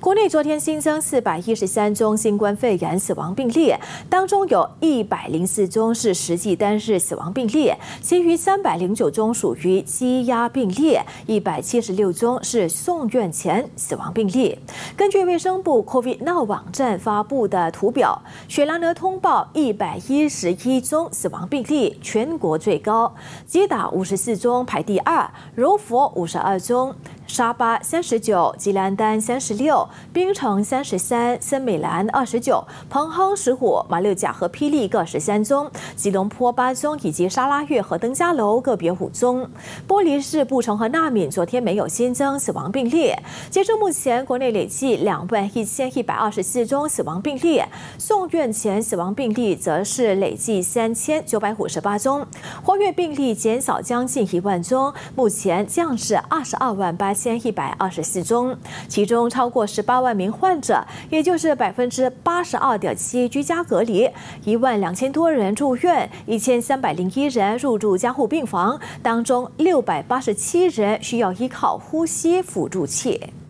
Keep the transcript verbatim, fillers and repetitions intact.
国内昨天新增四百一十三宗新冠肺炎死亡病例，当中有一百零四宗是实际单日死亡病例，其余三百零九宗属于积压病例，一百七十六宗是送院前死亡病例。根据卫生部 COVID Now 网站发布的图表，雪兰莪通报一百一十一宗死亡病例，全国最高；吉打五十四宗排第二，柔佛五十二宗。 沙巴三十九，吉兰丹三十六，槟城三十三，森美兰二十九，彭亨十五，马六甲和霹雳各十三宗，吉隆坡八宗，以及沙拉越和登嘉楼个别五宗。玻璃市、布城和纳敏昨天没有新增死亡病例。截至目前，国内累计两万一千一百二十四宗死亡病例，送院前死亡病例则是累计三千九百五十八宗，活跃病例减少将近一万宗，目前降至二十二万八千。 千一百二十四宗，其中超过十八万名患者，也就是百分之八十二点七居家隔离，一万两千多人住院，一千三百零一人入住加护病房，当中六百八十七人需要依靠呼吸辅助器。